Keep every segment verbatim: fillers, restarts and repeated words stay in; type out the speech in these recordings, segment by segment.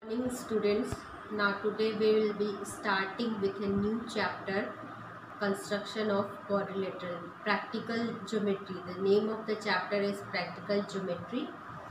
Morning students. Now today we will be starting with a new chapter, construction of quadrilateral practical geometry. The name of the chapter is practical geometry,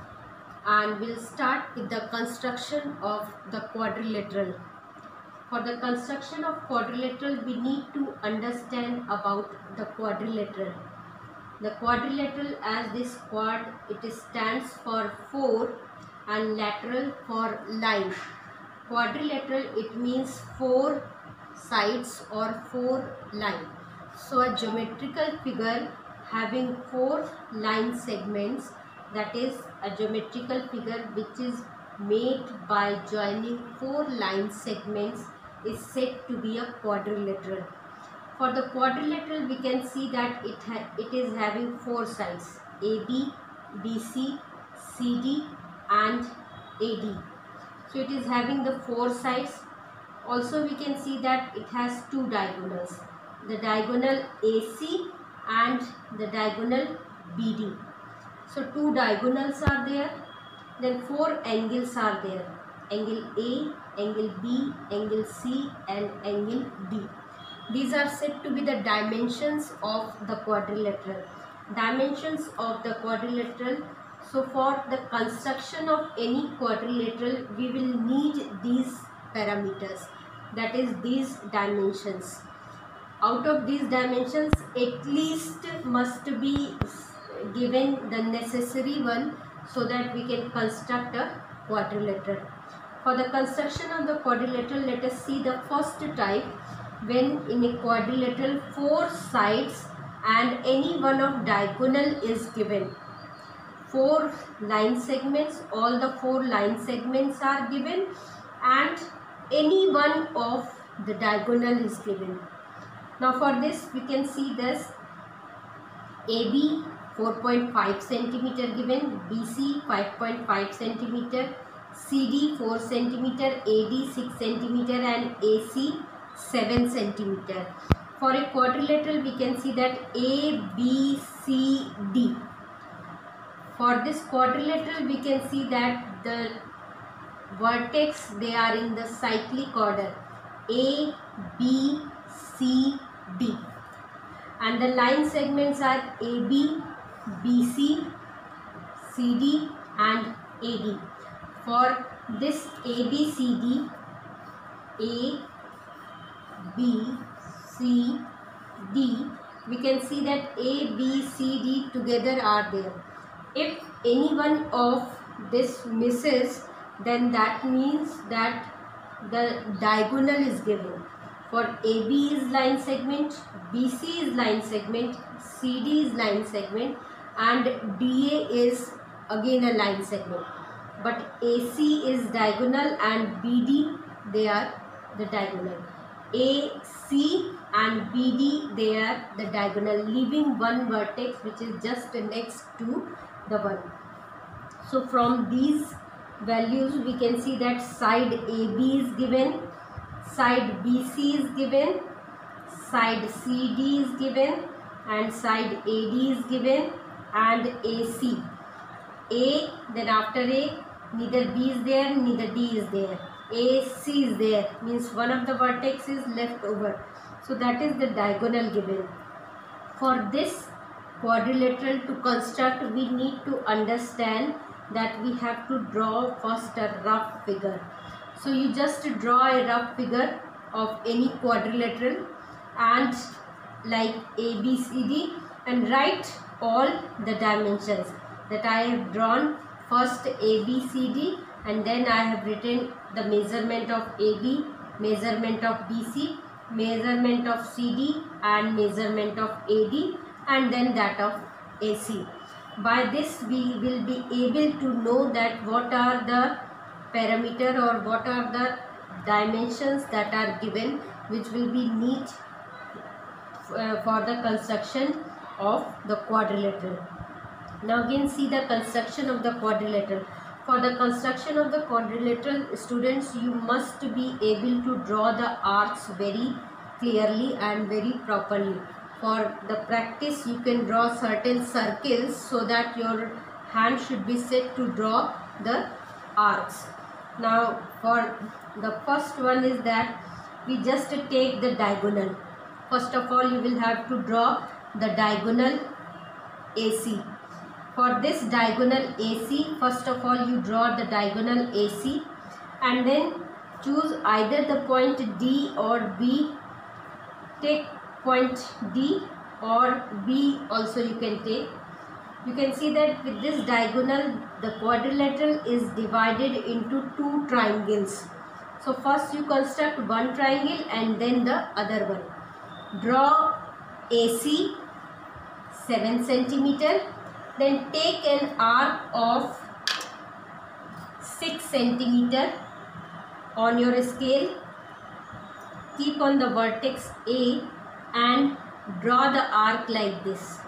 and we'll start with the construction of the quadrilateral. For the construction of quadrilateral we need to understand about the quadrilateral. The quadrilateral, as this quad, it stands for four and lateral for line. Quadrilateral, it means four sides or four line. So a geometrical figure having four line segments, that is a geometrical figure which is made by joining four line segments, is said to be a quadrilateral. For the quadrilateral we can see that it, it is having four sides, A B, B C, C D and A D. So it is having the four sides. Also we can see that it has two diagonals, the diagonal A C and the diagonal B D. So two diagonals are there, then four angles are there, angle A, angle B, angle C and angle D. These are said to be the dimensions of the quadrilateral. Dimensions of the quadrilateral. So for the construction of any quadrilateral, we will need these parameters, that is these dimensions. Out of these dimensions, at least must be given the necessary one so that we can construct a quadrilateral. For the construction of the quadrilateral, let us see the first type. When in a quadrilateral four sides and any one of diagonal is given. Four line segments, all the four line segments are given and any one of the diagonal is given. Now for this we can see this A B four point five centimeter given, B C five point five centimeter, C D four centimeter, A D six centimeter and A C seven centimeter. For a quadrilateral we can see that A, B, C, D. For this quadrilateral we can see that the vertex, they are in the cyclic order A, B, C, D, and the line segments are A B, B C, C D and A D. For this A B C D, A, B, C, D, we can see that A, B, C, D together are there. If any one of this misses, then that means that the diagonal is given. For A B is line segment, B C is line segment, C D is line segment and D A is again a line segment. But A C is diagonal and B D, they are the diagonal. A, C and B D, they are the diagonal, leaving one vertex which is just next to the one. So from these values we can see that side A B is given, side B C is given, side C D is given and side A D is given and A C. A, then after A, neither B is there, neither D is there. A, C is there, means one of the vertex is left over. So that is the diagonal given. For this quadrilateral to construct, we need to understand that we have to draw first a rough figure. So you just draw a rough figure of any quadrilateral and like A B C D and write all the dimensions that I have drawn. First A B C D and then I have written the measurement of A B, measurement of B C, measurement of C D and measurement of A D and then that of A C. By this we will be able to know that what are the parameter or what are the dimensions that are given which will be need uh, for the construction of the quadrilateral. Now again see the construction of the quadrilateral. For the construction of the quadrilateral, students, you must be able to draw the arcs very clearly and very properly. For the practice you can draw certain circles so that your hand should be set to draw the arcs. Now For the first one is that we just take the diagonal. First of all, you will have to draw the diagonal A C. For this diagonal A C, first of all you draw the diagonal A C and then choose either the point D or B. Take point D or B also you can take. You can see that with this diagonal, the quadrilateral is divided into two triangles. So first you construct one triangle and then the other one. Draw A C seven centimeter. Then take an arc of six centimeter on your scale. Keep on the vertex A and draw the arc like this.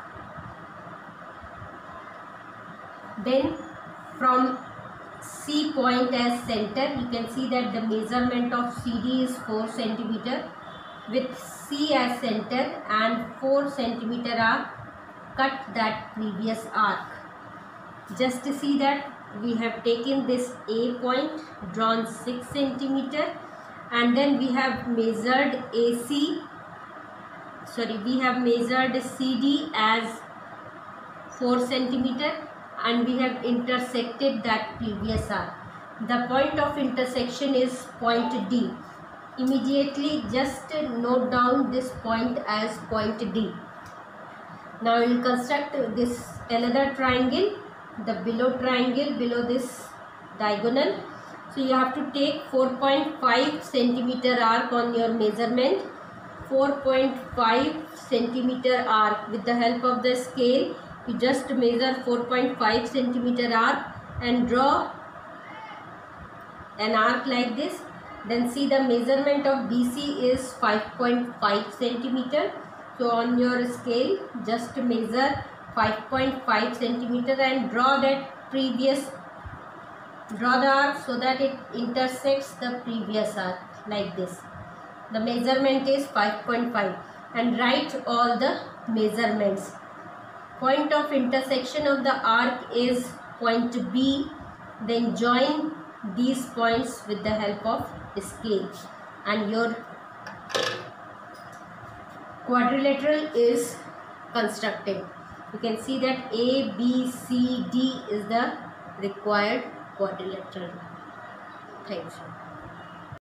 Then from C point as center, you can see that the measurement of C D is four centimeter. With C as center and four centimeter arc, cut that previous arc. Just to see that we have taken this A point, drawn six centimeter, and then we have measured A C, sorry, we have measured C D as four centimeter and we have intersected that previous arc. The point of intersection is point D. Immediately just note down this point as point D. Now we will construct this another triangle, the below triangle below this diagonal. So you have to take four point five centimeter arc on your measurement. four point five centimeter arc. With the help of the scale, you just measure four point five centimeter arc and draw an arc like this. Then see the measurement of B C is five point five centimeter. So on your scale, just measure five point five centimeter and draw that previous, draw the arc so that it intersects the previous arc like this. The measurement is five point five and write all the measurements. Point of intersection of the arc is point B. Then join these points with the help of scale and your quadrilateral is constructed. You can see that A, B, C, D is the required quadrilateral. Thanks.